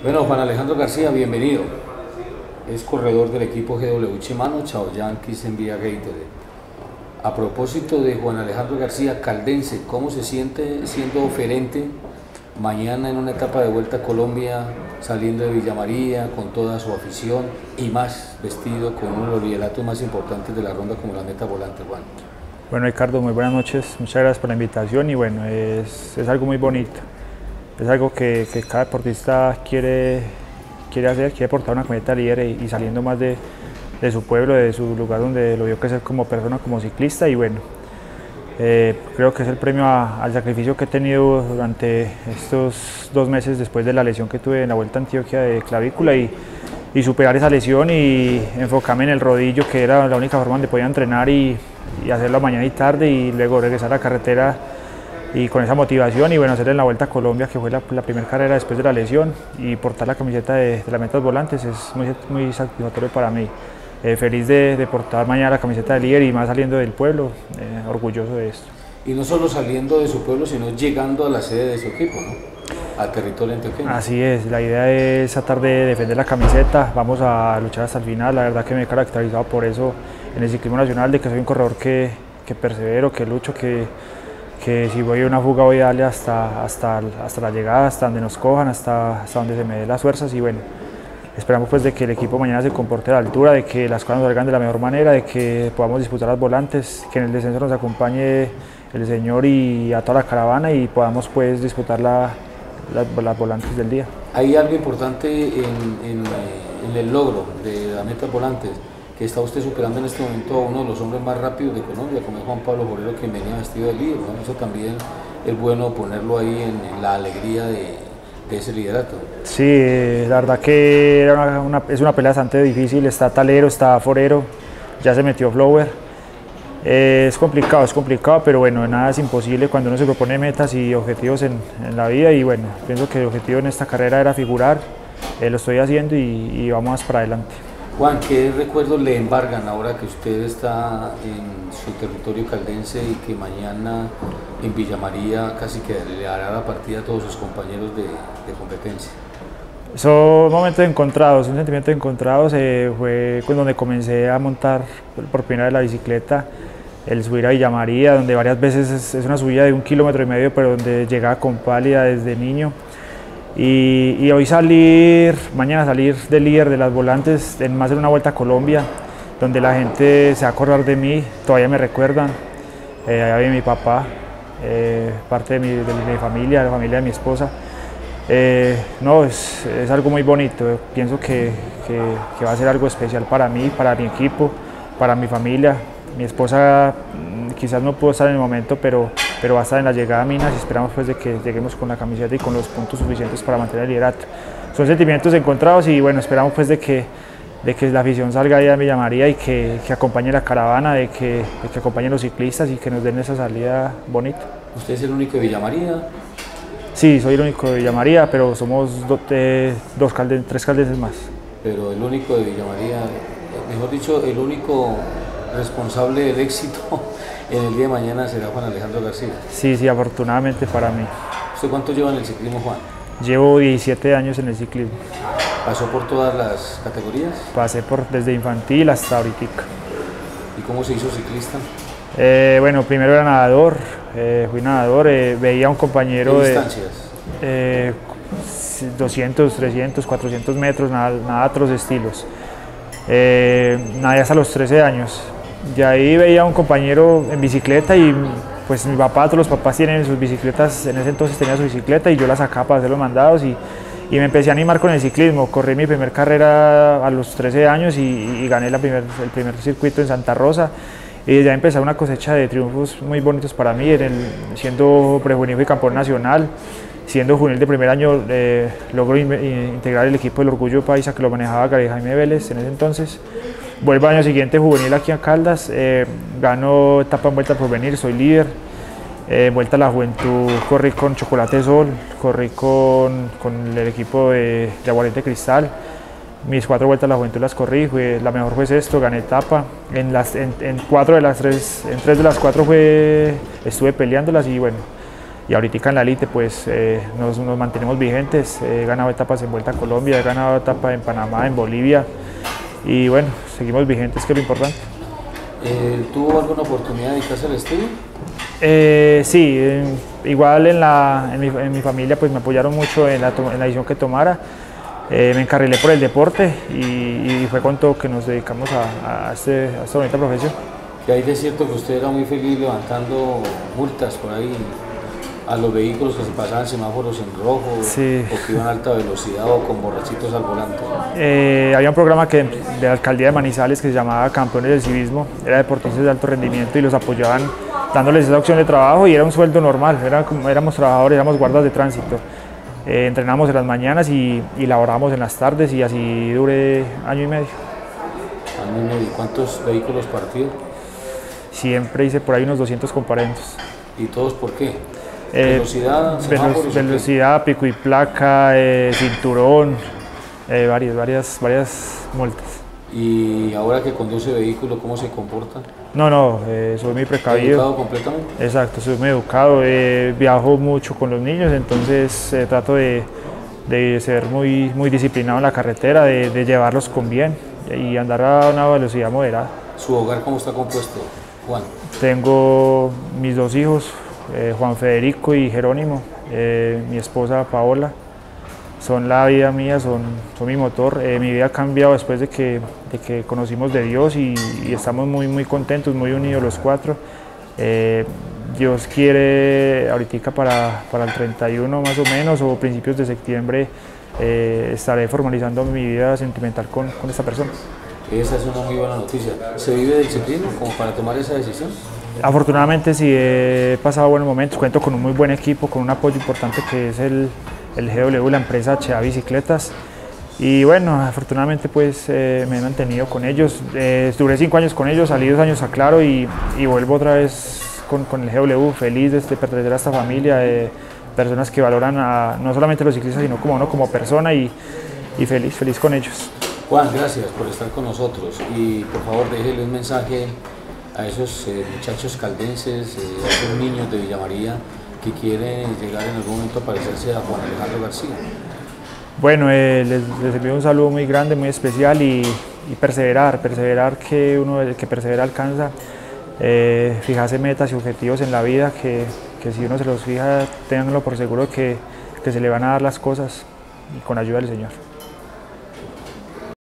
Bueno, Juan Alejandro García, bienvenido. Es corredor del equipo GW Shimano, Chao Yankees en Vía Gatorade. A propósito de Juan Alejandro García, caldense, ¿cómo se siente siendo oferente mañana en una etapa de Vuelta a Colombia, saliendo de Villa María, con toda su afición y más vestido con uno de los lideratos más importantes de la ronda como la meta volante, Juan? Bueno, Ricardo, muy buenas noches, muchas gracias por la invitación y bueno, es algo muy bonito, es algo que cada deportista quiere hacer, quiere portar una camiseta líder y saliendo más de su pueblo, de su lugar donde lo vio crecer como persona, como ciclista y bueno, creo que es el premio al sacrificio que he tenido durante estos 2 meses después de la lesión que tuve en la Vuelta a Antioquia de clavícula y superar esa lesión y enfocarme en el rodillo, que era la única forma donde podía entrenar y hacerlo mañana y tarde y luego regresar a la carretera y con esa motivación y bueno, hacer en la Vuelta a Colombia, que fue la primera carrera después de la lesión, y portar la camiseta de las metas volantes es muy satisfactorio para mí. Feliz de portar mañana la camiseta de líder y más saliendo del pueblo, orgulloso de esto. Y no solo saliendo de su pueblo, sino llegando a la sede de su equipo, ¿no? Al territorio antioqueño. Así es, la idea es tratar de defender la camiseta, vamos a luchar hasta el final, la verdad que me he caracterizado por eso en el ciclismo nacional, de que soy un corredor que persevero, que lucho, que si voy a una fuga voy a darle hasta la llegada, hasta donde nos cojan, hasta donde se me dé las fuerzas y bueno, esperamos pues de que el equipo mañana se comporte a la altura, de que las cosas nos salgan de la mejor manera, de que podamos disputar las volantes, que en el descenso nos acompañe el señor y a toda la caravana y podamos pues disputar las volantes del día. Hay algo importante en el logro de las metas volantes, que está usted superando en este momento a uno de los hombres más rápidos de Colombia, como es Juan Pablo Forero, quien venía vestido de líder, ¿no? Eso también es bueno ponerlo ahí en la alegría de ese liderato. Sí, la verdad que es una pelea bastante difícil, está Talero, está Forero, ya se metió Flower. Es complicado, pero bueno, nada es imposible cuando uno se propone metas y objetivos en la vida y bueno, pienso que el objetivo en esta carrera era figurar, lo estoy haciendo y vamos para adelante. Juan, ¿qué recuerdos le embargan ahora que usted está en su territorio caldense y que mañana en Villa María casi que le hará la partida a todos sus compañeros de competencia? Son momentos encontrados, son sentimientos encontrados, fue donde comencé a montar por primera vez la bicicleta, el subir a Villa María, donde varias veces es una subida de 1,5 kilómetros, pero donde llegaba con pálida desde niño. Y hoy mañana salir de líder de las volantes en más de una Vuelta a Colombia, donde la gente se va a acordar de mí, todavía me recuerdan, allá viene mi papá, parte de mi familia, la familia de mi esposa. No, es algo muy bonito, pienso que va a ser algo especial para mí, para mi equipo, para mi familia. Mi esposa quizás no pudo estar en el momento, pero va a estar en la llegada a Minas y esperamos pues de que lleguemos con la camiseta y con los puntos suficientes para mantener el liderato. Son sentimientos encontrados y bueno, esperamos pues de que la afición salga allá a Villa María y que acompañe la caravana, de que acompañen los ciclistas y que nos den esa salida bonita. ¿Usted es el único de Villa María? Sí, soy el único de Villa María, pero somos 3 caldenses más. Pero el único de Villa María, mejor dicho, el único responsable del éxito en el día de mañana será Juan Alejandro García. Sí, afortunadamente para mí. ¿Usted cuánto lleva en el ciclismo, Juan? Llevo 17 años en el ciclismo. ¿Pasó por todas las categorías? Pasé desde infantil hasta ahorita. ¿Y cómo se hizo ciclista? Bueno, primero era nadador, fui nadador, veía a un compañero ¿Qué distancias? 200, 300, 400 metros, nada otros estilos. Nadé hasta los 13 años. Y ahí veía a un compañero en bicicleta y pues mi papá, todos los papás tienen sus bicicletas, en ese entonces tenía su bicicleta y yo la sacaba para hacer los mandados y me empecé a animar con el ciclismo. Corrí mi primera carrera a los 13 años y gané el primer circuito en Santa Rosa. Y ya empezó una cosecha de triunfos muy bonitos para mí, siendo prejuvenil y campeón nacional, siendo juvenil de primer año, logro integrar el equipo del Orgullo Paisa que lo manejaba Gary Jaime Vélez en ese entonces. Vuelvo al año siguiente juvenil aquí a Caldas, gano etapa en Vuelta al Porvenir, soy líder. Vuelta a la Juventud corrí con Chocolate Sol, corrí con el equipo de Aguardiente Cristal. Mis 4 vueltas a la Juventud las corrí, la mejor fue sexto, gané etapa. En 3 de las 4 estuve peleándolas y bueno, y ahorita en la elite pues nos mantenemos vigentes. He ganado etapas en Vuelta a Colombia, he ganado etapas en Panamá, en Bolivia y bueno, seguimos vigentes, que es lo importante. ¿Tuvo alguna oportunidad de dedicarse al estudio? Sí, igual en mi familia pues me apoyaron mucho en la decisión que tomara. Me encarrilé por el deporte y fue con todo que nos dedicamos a esta bonita profesión. Y ahí es cierto que usted era muy feliz levantando multas por ahí a los vehículos que se pasaban semáforos en rojo, sí, o que iban a alta velocidad o con borrachitos al volante. Había un programa de la alcaldía de Manizales que se llamaba Campeones del Civismo, era deportistas de alto rendimiento y los apoyaban dándoles esa opción de trabajo y era un sueldo normal, éramos trabajadores, éramos guardas de tránsito. Entrenamos en las mañanas y laboramos en las tardes y así duré año y medio. ¿Año y medio? ¿Cuántos vehículos partidos? Siempre hice por ahí unos 200 comparendos. ¿Y todos por qué? ¿Velocidad, semáforos? Velocidad, pico y placa, cinturón, varias multas. ¿Y ahora que conduce vehículo, cómo se comporta? No, soy muy precavido. ¿Educado completamente? Exacto, soy muy educado, viajo mucho con los niños, entonces trato de ser muy disciplinado en la carretera, de llevarlos con bien y andar a una velocidad moderada. ¿Su hogar cómo está compuesto, Juan? Tengo mis 2 hijos, Juan Federico y Jerónimo, mi esposa Paola. Son la vida mía, son mi motor. Mi vida ha cambiado después de que conocimos de Dios y estamos muy contentos, muy unidos los 4. Dios quiere, ahorita para el 31 más o menos, o principios de septiembre, estaré formalizando mi vida sentimental con esta persona. Esa es una muy buena noticia. ¿Se vive del ciclismo como para tomar esa decisión? Afortunadamente sí, he pasado buenos momentos, cuento con un muy buen equipo, con un apoyo importante que es el GW, la empresa HA Bicicletas, y bueno, afortunadamente pues me he mantenido con ellos. Duré 5 años con ellos, salí 2 años a Claro y vuelvo otra vez con el GW, feliz de pertenecer a esta familia de personas que valoran no solamente a los ciclistas sino como uno como persona y feliz con ellos. Juan, gracias por estar con nosotros y por favor déjele un mensaje a esos muchachos caldenses, a esos niños de Villa María que quieren llegar en algún momento a parecerse a Juan Alejandro García. Bueno, les envío un saludo muy grande, muy especial y perseverar, que persevera alcanza, fijarse metas y objetivos en la vida, que si uno se los fija, ténganlo por seguro que se le van a dar las cosas y con ayuda del Señor.